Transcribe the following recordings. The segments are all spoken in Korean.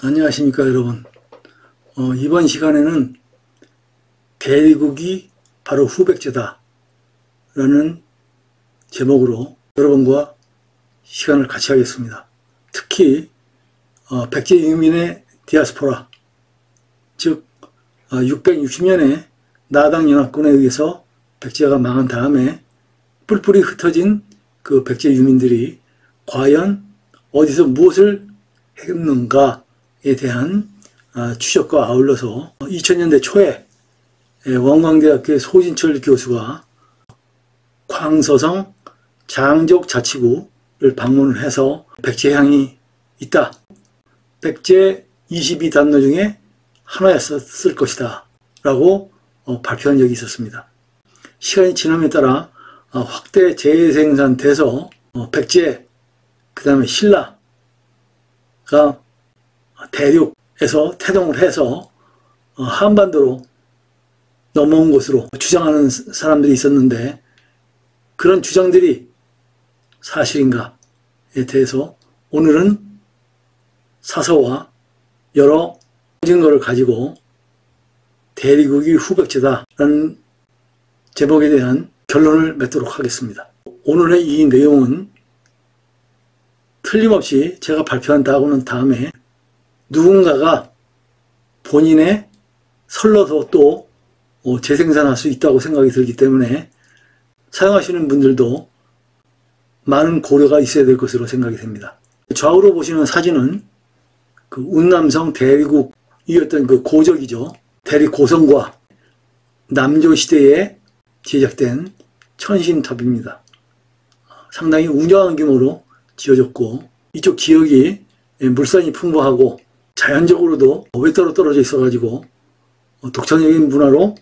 안녕하십니까 여러분. 이번 시간에는 대리국이 바로 후백제다 라는 제목으로 여러분과 시간을 같이 하겠습니다. 특히 백제 유민의 디아스포라, 즉 660년에 나당연합군에 의해서 백제가 망한 다음에 뿔뿔이 흩어진 그 백제 유민들이 과연 어디서 무엇을 했는가에 대한 추적과 아울러서 2000년대 초에 원광대학교의 소진철 교수가 광서성 장족 자치구를 방문을 해서 백제향이 있다, 백제 22단로 중에 하나였을 것이다 라고 발표한 적이 있었습니다. 시간이 지남에 따라 확대 재생산돼서 백제, 그 다음에 신라가 대륙에서 태동을 해서 한반도로 넘어온 것으로 주장하는 사람들이 있었는데, 그런 주장들이 사실인가에 대해서 오늘은 사서와 여러 증거를 가지고 대리국이 후백제다라는 제목에 대한 결론을 맺도록 하겠습니다. 오늘의 이 내용은 틀림없이 제가 발표한다고 한 다음에 누군가가 본인의 설러서 또 재생산할 수 있다고 생각이 들기 때문에 사용하시는 분들도 많은 고려가 있어야 될 것으로 생각이 됩니다. 좌우로 보시는 사진은 그 운남성 대리국이었던 그 고적이죠. 대리고성과 남조 시대에 제작된 천신탑입니다. 상당히 웅장한 규모로 지어졌고, 이쪽 지역이 물산이 풍부하고 자연적으로도 외따로 떨어져 있어가지고 독창적인 문화로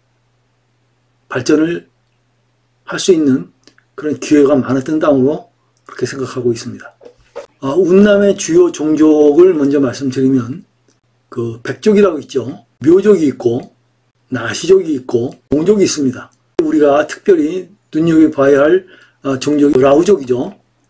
발전을 할 수 있는 그런 기회가 많았던 땅으로 그렇게 생각하고 있습니다. 운남의 주요 종족을 먼저 말씀드리면 그 백족이라고 있죠. 묘족이 있고 나시족이 있고 몽족이 있습니다. 우리가 특별히 눈여겨봐야 할 종족이 라우족이죠.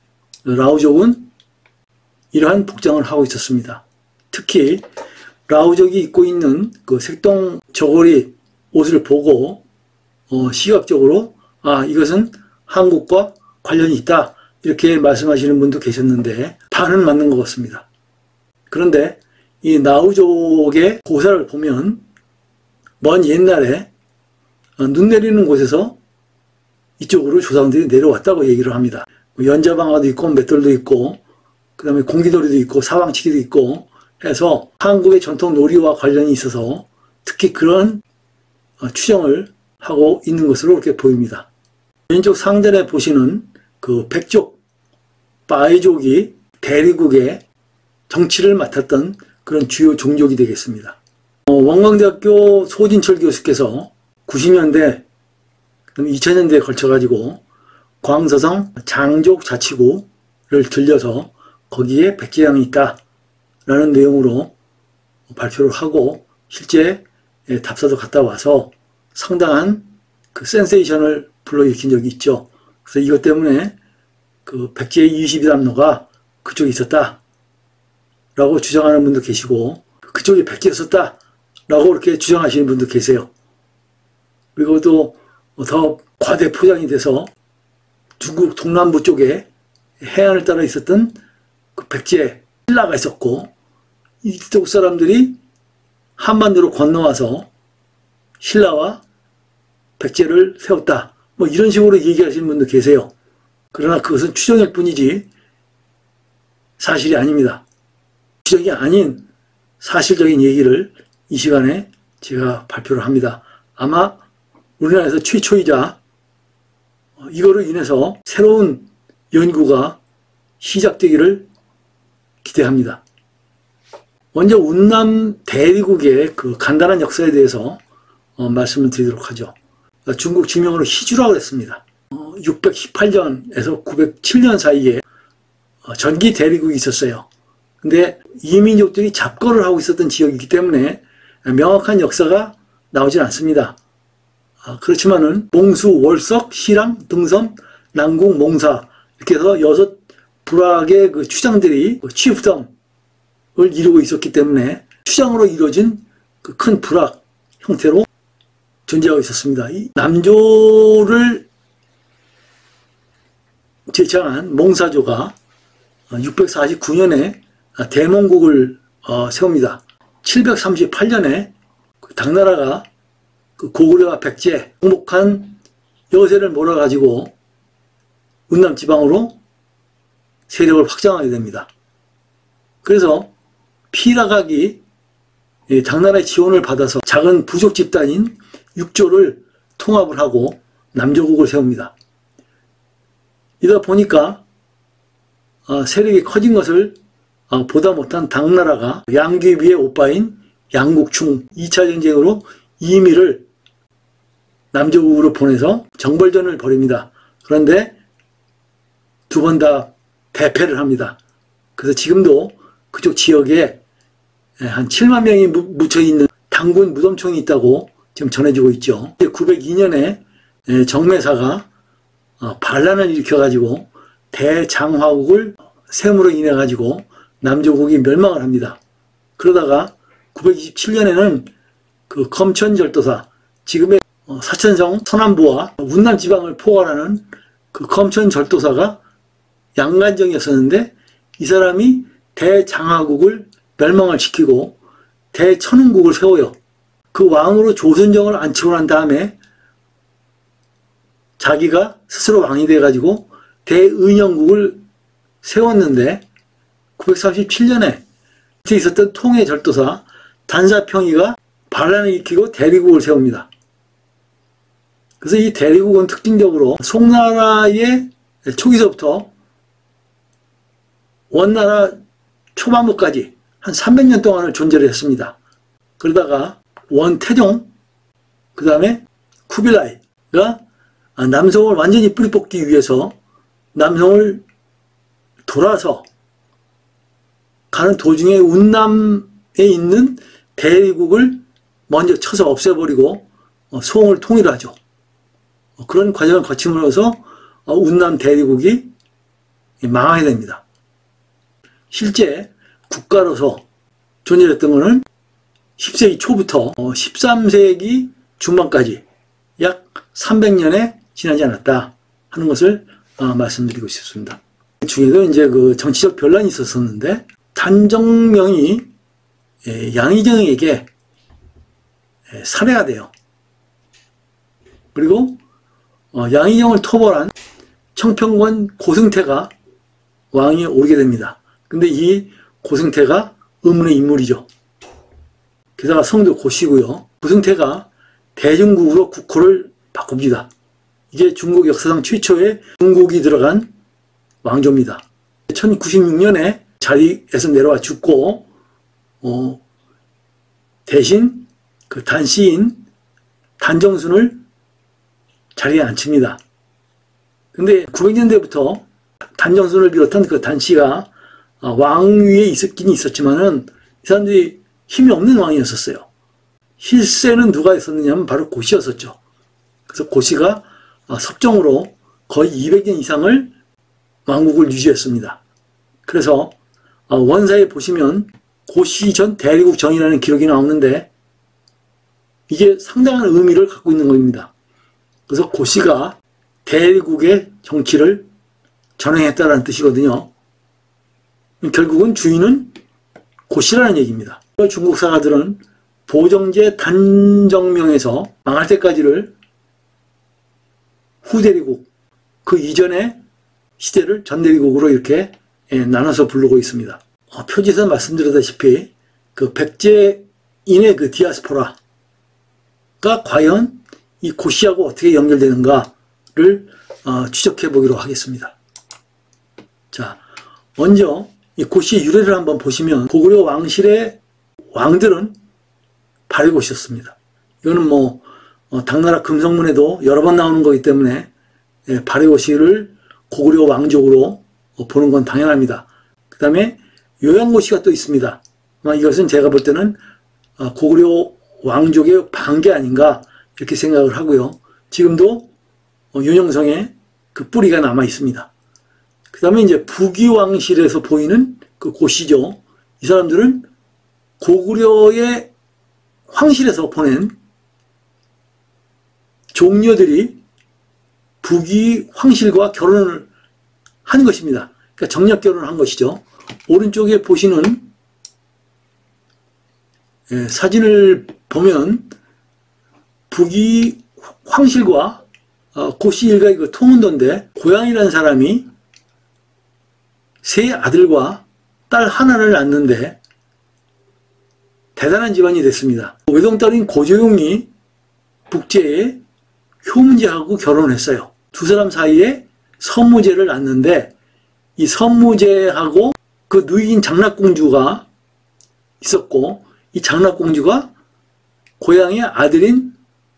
라우족은 이러한 복장을 하고 있었습니다. 특히 라우족이 입고 있는 그 색동 저고리 옷을 보고 시각적으로 이것은 한국과 관련이 있다 이렇게 말씀하시는 분도 계셨는데 반은 맞는 것 같습니다. 그런데 이 라우족의 고사를 보면 먼 옛날에 눈 내리는 곳에서 이쪽으로 조상들이 내려왔다고 얘기를 합니다. 연자방아도 있고 맷돌도 있고 그 다음에 공기놀이도 있고 사방치기도 있고 해서 한국의 전통 놀이와 관련이 있어서 특히 그런 추정을 하고 있는 것으로 이렇게 보입니다. 왼쪽 상단에 보시는 그 백족, 바이족이 대리국의 정치를 맡았던 그런 주요 종족이 되겠습니다. 원광대학교 소진철 교수께서 90년대, 2000년대에 걸쳐가지고 광서성 장족 자치구를 들려서 거기에 백제향이 있다 라는 내용으로 발표를 하고 실제 답사도 갔다 와서 상당한 그 센세이션을 불러일으킨 적이 있죠. 그래서 이것 때문에 그 백제의 22담로가 그쪽에 있었다 라고 주장하는 분도 계시고, 그쪽에 백제였었다 라고 이렇게 주장하시는 분도 계세요. 그리고 또 더 과대 포장이 돼서 중국 동남부 쪽에 해안을 따라 있었던 그 백제 신라가 있었고, 이쪽 사람들이 한반도로 건너와서 신라와 백제를 세웠다, 뭐 이런 식으로 얘기하시는 분도 계세요. 그러나 그것은 추정일 뿐이지 사실이 아닙니다. 추정이 아닌 사실적인 얘기를 이 시간에 제가 발표를 합니다. 아마 우리나라에서 최초이자 이거로 인해서 새로운 연구가 시작되기를 기대합니다. 먼저 운남 대리국의 그 간단한 역사에 대해서 말씀을 드리도록 하죠. 중국 지명으로 희주라고 했습니다. 618년에서 907년 사이에 전기 대리국이 있었어요. 근데 이민족들이 잡거를 하고 있었던 지역이기 때문에 명확한 역사가 나오진 않습니다. 그렇지만은 몽수, 월석, 시랑, 등섬, 난궁, 몽사 이렇게 해서 6 불학의 그 추장들이 치프덤 이루고 있었기 때문에 추장으로 이루어진 그 큰 부락 형태로 존재하고 있었습니다. 이 남조를 제창한 몽사조가 649년에 대몽국을 세웁니다. 738년에 당나라가 그 고구려와 백제, 정복한 여세를 몰아가지고 운남 지방으로 세력을 확장하게 됩니다. 그래서 피라각이 당나라의 지원을 받아서 작은 부족 집단인 육조를 통합을 하고 남조국을 세웁니다. 이러다 보니까 세력이 커진 것을 보다 못한 당나라가 양귀비의 오빠인 양국충 2차 전쟁으로 이미를 남조국으로 보내서 정벌전을 벌입니다. 그런데 두 번 다 대패를 합니다. 그래서 지금도 그쪽 지역에 한 7만 명이 묻혀있는 당군 무덤총이 있다고 지금 전해지고 있죠. 902년에 정매사가 반란을 일으켜가지고 대장화국을 세움으로 인해가지고 남조국이 멸망을 합니다. 그러다가 927년에는 그 검천절도사, 지금의 사천성 서남부와 운남 지방을 포괄하는 그 검천절도사가 양간정이었었는데 이 사람이 대장화국을 멸망을 시키고 대천흥국을 세워요. 그 왕으로 조선정을 안치고 난 다음에 자기가 스스로 왕이 돼가지고 대의령국을 세웠는데 937년에 그때 있었던 통해절도사 단사평이가 반란을 일으키고 대리국을 세웁니다. 그래서 이 대리국은 특징적으로 송나라의 초기서부터 원나라 초반부까지 한 300년 동안을 존재를 했습니다. 그러다가 원태종, 그 다음에 쿠빌라이가 남성을 완전히 뿌리 뽑기 위해서 남성을 돌아서 가는 도중에 운남에 있는 대리국을 먼저 쳐서 없애버리고 소홍을 통일하죠. 그런 과정을 거침으로써 운남 대리국이 망하게 됩니다. 실제 국가로서 존재했던 것은 10세기 초부터 13세기 중반까지 약 300년에 지나지 않았다 하는 것을 말씀드리고 싶습니다. 그 중에도 이제 그 정치적 변란이 있었었는데 단정명이 양의정에게 살해가 돼요. 그리고 양의정을 토벌한 청평권 고승태가 왕위에 오르게 됩니다. 근데 이 고승태가 의문의 인물이죠. 게다가 성도 고시고요. 고승태가 대중국으로 국호를 바꿉니다. 이게 중국 역사상 최초의 중국이 들어간 왕조입니다. 1096년에 자리에서 내려와 죽고 대신 그 단씨인 단정순을 자리에 앉힙니다. 근데 900년대부터 단정순을 비롯한 그 단씨가 왕위에 있었긴 있었지만은 이 사람들이 힘이 없는 왕이었었어요. 실세는 누가 있었느냐면 바로 고시였었죠. 그래서 고시가 섭정으로 거의 200년 이상을 왕국을 유지했습니다. 그래서 원사에 보시면 고시 전 대리국 전이라는 기록이 나오는데 이게 상당한 의미를 갖고 있는 겁니다. 그래서 고시가 대리국의 정치를 전행했다는 뜻이거든요. 결국은 주인은 고시라는 얘기입니다. 중국 사가들은 보정제 단정명에서 망할 때까지를 후대리국, 그 이전의 시대를 전대리국으로 이렇게 나눠서 부르고 있습니다. 표지에서 말씀드렸다시피 그 백제인의 그 디아스포라가 과연 이 고시하고 어떻게 연결되는가를 추적해 보기로 하겠습니다. 자, 먼저 이 고시의 유래를 한번 보시면 고구려 왕실의 왕들은 발해고시였습니다. 이거는 뭐 당나라 금성문에도 여러 번 나오는 거기 때문에 발해고시를 고구려 왕족으로 보는 건 당연합니다. 그 다음에 요양고시가 또 있습니다. 이것은 제가 볼 때는 고구려 왕족의 반계 아닌가 이렇게 생각을 하고요. 지금도 윤영성에 그 뿌리가 남아 있습니다. 그 다음에 이제 부귀왕실에서 보이는 그 고시죠. 이 사람들은 고구려의 황실에서 보낸 종려들이 북위 황실과 결혼을 한 것입니다. 그러니까 정략 결혼을 한 것이죠. 오른쪽에 보시는 사진을 보면 북위 황실과 고씨 일가의 그 통운도인데, 고양이라는 사람이 세 아들과 딸 하나를 낳는데 대단한 집안이 됐습니다. 외동딸인 고조용이 북제의 효문제하고 결혼을 했어요. 두 사람 사이에 선무제를 낳는데, 이 선무제하고 그 누이인 장락공주가 있었고, 이 장락공주가 고향의 아들인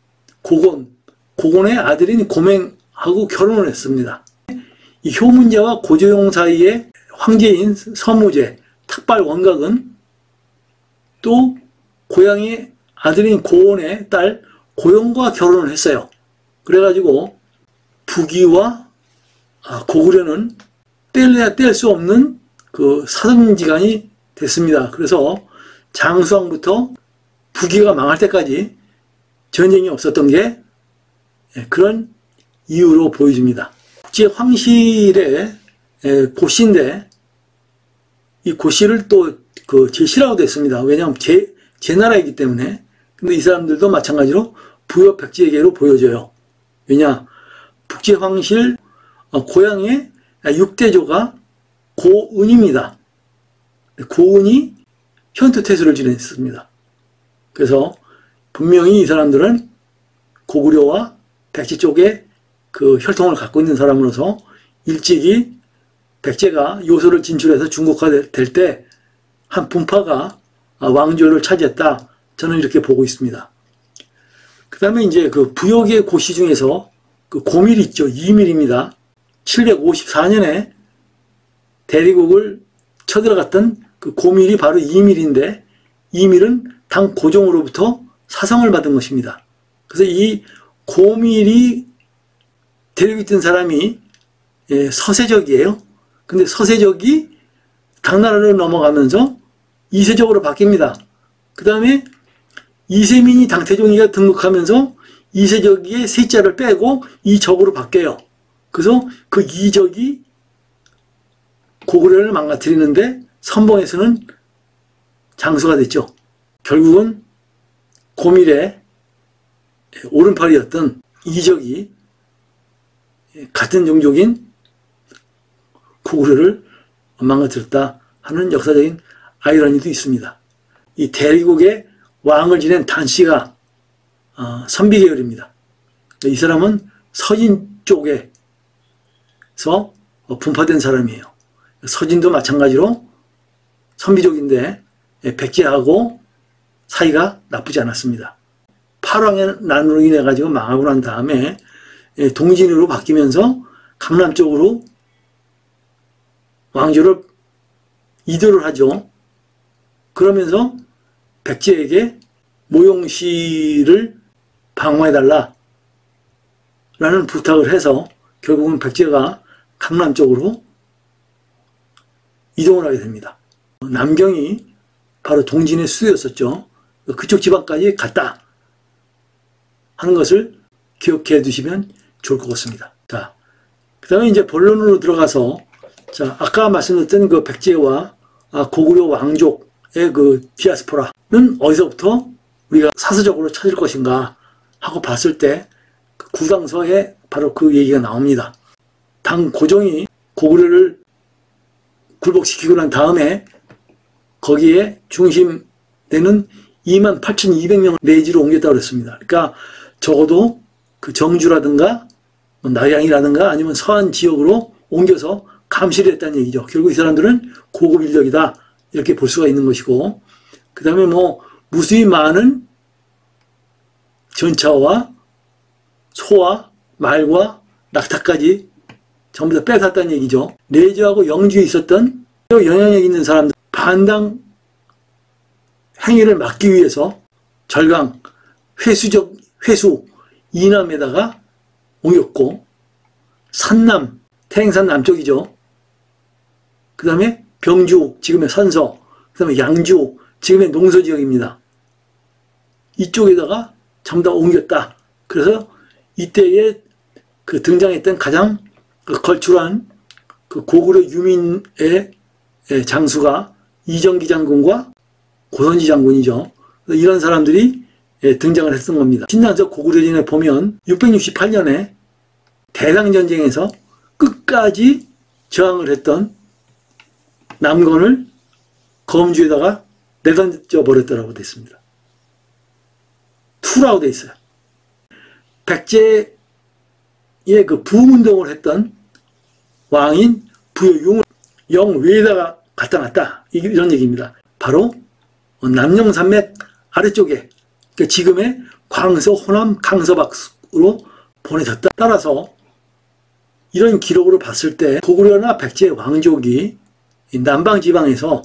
고곤의 아들인 고맹하고 결혼을 했습니다. 이 효문제와 고조용 사이에 황제인 선무제, 탁발 원각은 또 고향의 아들인 고온의 딸 고용과 결혼을 했어요. 그래가지고 북위와 고구려는 뗄래야 뗄 수 없는 그 사돈지간이 됐습니다. 그래서 장수왕부터 북위가 망할 때까지 전쟁이 없었던 게 그런 이유로 보여집니다. 국제 황실의 고씨인데, 이 고씨를 또 그 제시라고도 했습니다. 왜냐하면 제 나라이기 때문에. 근데 이 사람들도 마찬가지로 부여 백제계로 보여져요. 왜냐, 북제 황실 고향의 6대조가 고은입니다. 고은이 현투태수를 지냈습니다. 그래서 분명히 이 사람들은 고구려와 백제 쪽에 그 혈통을 갖고 있는 사람으로서 일찍이 백제가 요소를 진출해서 중국화 될 때 한 분파가 왕조를 차지했다. 저는 이렇게 보고 있습니다. 그 다음에 이제 그 부역의 고씨 중에서 그 고밀이 있죠. 이밀입니다. 754년에 대리국을 쳐들어갔던 그 고밀이 바로 이밀인데, 이밀은 당 고종으로부터 사성을 받은 것입니다. 그래서 이 고밀이 데리고 있던 사람이 서세적이에요. 근데 서세적이 당나라로 넘어가면서 이세적으로 바뀝니다. 그 다음에 이세민이 당태종이가 등극하면서 이세적의 세자를 빼고 이적으로 바뀌어요. 그래서 그 이적이 고구려를 망가뜨리는데 선봉에서는 장수가 됐죠. 결국은 고밀의 오른팔이었던 이적이 같은 종족인 고구려를 망가뜨렸다 하는 역사적인 아이러니도 있습니다. 이 대리국의 왕을 지낸 단씨가 선비계열입니다. 이 사람은 서진 쪽에서 분파된 사람이에요. 서진도 마찬가지로 선비족인데 백제하고 사이가 나쁘지 않았습니다. 팔왕의 난으로 인해 가지고 망하고 난 다음에 동진으로 바뀌면서 강남 쪽으로 왕조를 이도를 하죠. 그러면서 백제에게 모용시를 방어해달라 라는 부탁을 해서 결국은 백제가 강남 쪽으로 이동을 하게 됩니다. 남경이 바로 동진의 수도였었죠. 그쪽 지방까지 갔다 하는 것을 기억해 두시면 좋을 것 같습니다. 자, 그 다음에 이제 본론으로 들어가서, 자, 아까 말씀드렸던 그 백제와 고구려 왕족의 그 디아스포라는 어디서부터 우리가 사서적으로 찾을 것인가 하고 봤을 때 그 구당서에 바로 그 얘기가 나옵니다. 당 고종이 고구려를 굴복시키고 난 다음에 거기에 중심되는 28,200명 내지로 옮겼다고 그랬습니다. 그러니까 적어도 그 정주라든가 낙양이라든가 아니면 서안 지역으로 옮겨서 감시를 했다는 얘기죠. 결국 이 사람들은 고급 인력이다 이렇게 볼 수가 있는 것이고, 그 다음에 뭐 무수히 많은 전차와 소와 말과 낙타까지 전부 다 뺏었다는 얘기죠. 내주하고 영주에 있었던 영향력 있는 사람들, 반당 행위를 막기 위해서 절강, 회수 이남에다가 옮겼고, 산남, 태행산 남쪽이죠. 그 다음에 병주, 지금의 선서, 다음에 양주, 지금의 농서지역입니다. 이쪽에다가 전부 다 옮겼다. 그래서 이때에 그 등장했던 가장 그 걸출한 그 고구려 유민의 장수가 이정기 장군과 고선지 장군이죠. 이런 사람들이 등장을 했던 겁니다. 신당서 고구려진에 보면 668년에 대상전쟁에서 끝까지 저항을 했던 남건을 검주에다가 내던져 버렸다고 되어 있습니다. 투라고 되어 있어요. 백제의 그 부흥운동을 했던 왕인 부여용을 영외에다가 갖다 놨다. 이런 얘기입니다. 바로 남영산맥 아래쪽에 그러니까 지금의 광서, 호남, 강서박으로 보내졌다. 따라서 이런 기록으로 봤을 때 고구려나 백제 왕족이 남방지방에서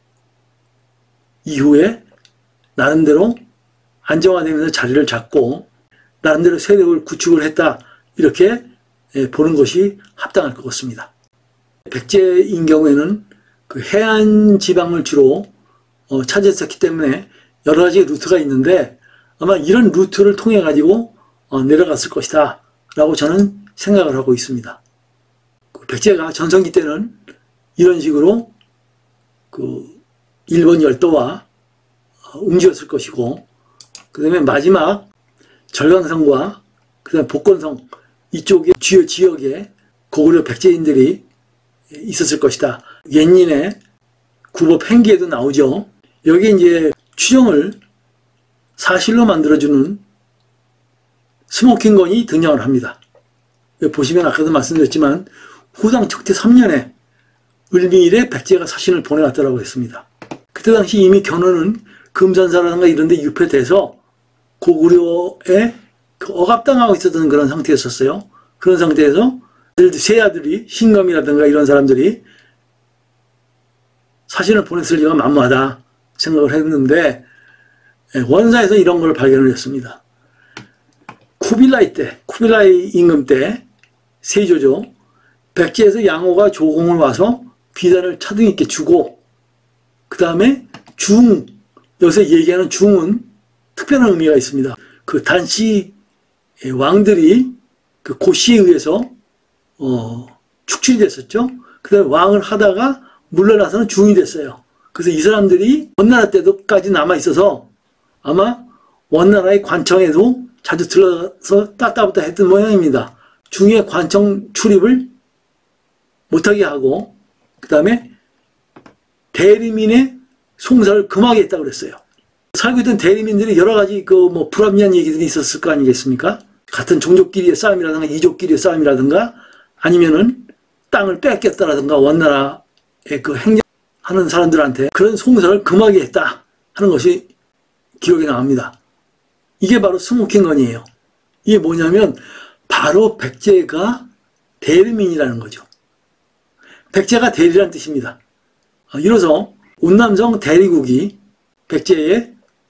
이후에 나름대로 안정화되면서 자리를 잡고 나름대로 세력을 구축을 했다. 이렇게 보는 것이 합당할 것 같습니다. 백제인 경우에는 그 해안 지방을 주로 차지했었기 때문에 여러 가지 루트가 있는데 아마 이런 루트를 통해 가지고 내려갔을 것이다 라고 저는 생각을 하고 있습니다. 백제가 전성기 때는 이런 식으로 그 일본 열도와 움직였을 것이고 그 다음에 마지막 절강성과 그 다음에 복건성 이쪽의 주요 지역에 고구려 백제인들이 있었을 것이다. 옛인의 구법 행기에도 나오죠. 여기 이제 추정을 사실로 만들어주는 스모킹건이 등장을 합니다. 보시면 아까도 말씀드렸지만 후당 척태 3년에 을미일에 백제가 사신을 보내왔다고 했습니다. 그때 당시 이미 견훤은 금산사라든가 이런 데 유폐돼서 고구려에 억압당하고 있었던 그런 상태였었어요. 그런 상태에서 세 아들이 신검이라든가 이런 사람들이 사신을 보냈을 리가 만무하다 생각을 했는데 원사에서 이런 걸 발견을 했습니다. 쿠빌라이 임금 때 세조죠. 백제에서 양호가 조공을 와서 비단을 차등 있게 주고 그 다음에 중, 여기서 얘기하는 중은 특별한 의미가 있습니다. 그 단씨 왕들이 그 고씨에 의해서 축출이 됐었죠. 그 다음에 왕을 하다가 물러나서는 중이 됐어요. 그래서 이 사람들이 원나라 때도까지 남아있어서 아마 원나라의 관청에도 자주 들어서 따따붙다 했던 모양입니다. 중의 관청 출입을 못하게 하고 그 다음에 대리민의 송사를 금하게 했다고 그랬어요. 살고 있던 대리민들이 여러 가지 불합리한 얘기들이 있었을 거 아니겠습니까? 같은 종족끼리의 싸움이라든가 이족끼리의 싸움이라든가 아니면은 땅을 뺏겼다라든가 원나라의 그 행정하는 사람들한테 그런 송사를 금하게 했다 하는 것이 기록에 나옵니다. 이게 바로 스모킹건이에요. 이게 뭐냐면 바로 백제가 대리민이라는 거죠. 백제가 대리라는 뜻입니다. 이로써 운남성 대리국이 백제의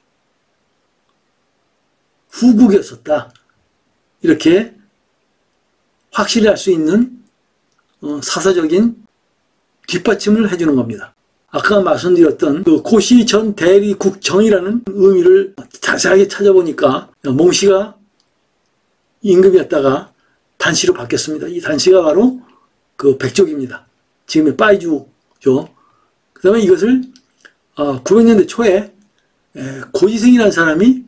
후국이었었다. 이렇게 확실히 할 수 있는 사사적인 뒷받침을 해주는 겁니다. 아까 말씀드렸던 그 고시 전 대리국정이라는 의미를 자세하게 찾아보니까 몽씨가 임금이었다가 단씨로 바뀌었습니다. 이 단씨가 바로 그 백족입니다. 지금의 빠이주죠. 그 다음에 이것을 900년대 초에 고지승이라는 사람이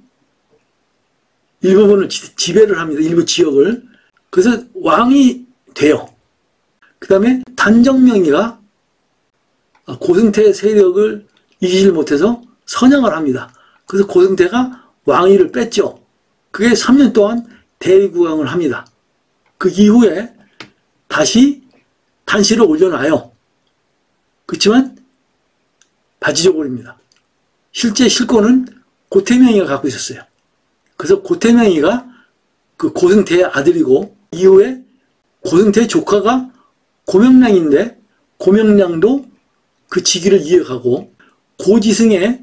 일부분을 지배를 합니다. 일부 지역을. 그래서 왕이 돼요. 그 다음에 단정명이가 고승태의 세력을 이기질 못해서 선양을 합니다. 그래서 고승태가 왕위를 뺐죠. 그게 3년 동안 대리국왕을 합니다. 그 이후에 다시 단씨를 올려놔요. 그렇지만 바지조골입니다. 실제 실권은 고태명이가 갖고 있었어요. 그래서 고태명이가 그 고승태의 아들이고 이후에 고승태의 조카가 고명량인데 고명량도 그 직위를 이어가고 고지승의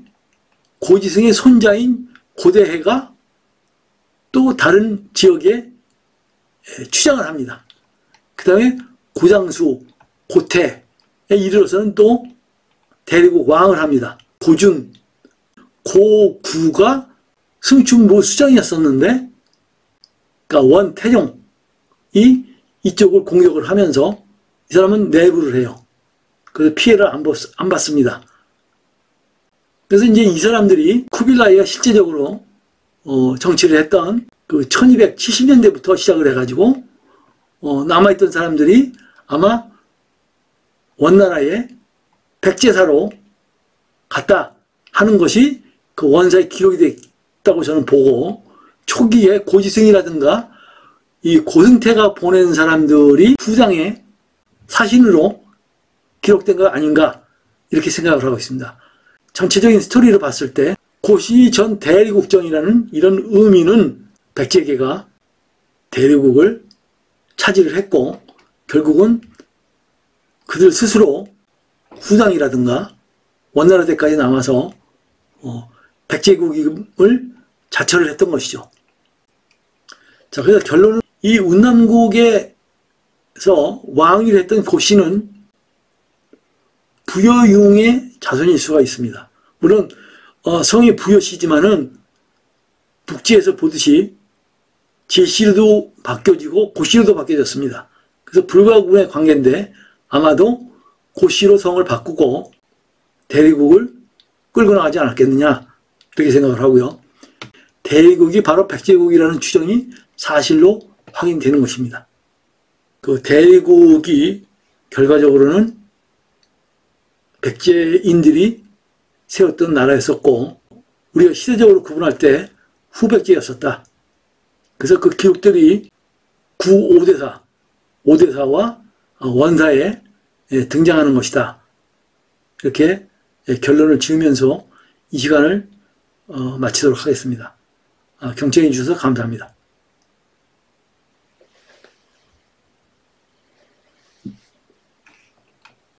손자인 고대해가 또 다른 지역에 추장을 합니다. 그 다음에 고장수, 고태에 이르러서는 또 대리국 왕을 합니다. 고준, 고구가 승충부 수장이었었는데, 그러니까 원태종이 이쪽을 공격을 하면서 이 사람은 내부를 해요. 그래서 피해를 안 받습니다. 그래서 이제 이 사람들이 쿠빌라이가 실제적으로 정치를 했던 그 1270년대부터 시작을 해가지고 남아있던 사람들이 아마 원나라의 백제사로 갔다 하는 것이 그 원사의 기록이 됐다고 저는 보고, 초기에 고지승이라든가 이 고승태가 보낸 사람들이 후장의 사신으로 기록된 거 아닌가 이렇게 생각을 하고 있습니다. 전체적인 스토리를 봤을 때 고시 전 대리국정이라는 이런 의미는 백제계가 대리국을 차지를 했고, 결국은 그들 스스로 후장이라든가 원나라 때까지 남아서 백제국임을 자처를 했던 것이죠. 자, 그래서 결론은 이 운남국에서 왕위를 했던 고씨는 부여융의 자손일 수가 있습니다. 물론 성이 부여씨지만은 북지에서 보듯이 제씨로도 바뀌어지고 고씨로도 바뀌어졌습니다. 그래서 불가구의 관계인데 아마도 고씨로 성을 바꾸고 대리국을 끌고 나가지 않았겠느냐 이렇게 생각을 하고요. 대리국이 바로 백제국이라는 추정이 사실로 확인되는 것입니다. 그 대리국이 결과적으로는 백제인들이 세웠던 나라였었고, 우리가 시대적으로 구분할 때 후백제였었다. 그래서 그 기록들이 구 5대사와 원사에 등장하는 것이다. 이렇게 결론을 지으면서 이 시간을 마치도록 하겠습니다. 경청해 주셔서 감사합니다.